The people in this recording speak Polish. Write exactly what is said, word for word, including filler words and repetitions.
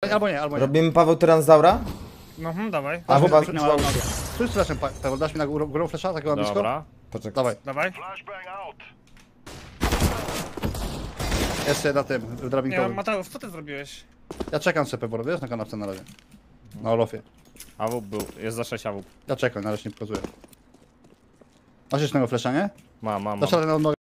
Albo nie, albo nie. Robimy Paweł Tyranzaura? No, hmm, dawaj. A chyba... Stój z flashem, Paweł, dasz mi na górę, górą flasha, takiego blisko? Dobra. Poczekaj. Dawaj, Dawaj. jeszcze na tym, w Nie, drabinkowym. Mateusz, co ty zrobiłeś? Ja czekam sobie, Pewor, wiesz, na kanapce na razie. Na Olofie. A W był, jest za sześć A W. Ja czekam, na razie nie pokazuję. Masz jeszcze tego flasha, nie? Mam, mam, mam. Dasz radę na odnogę.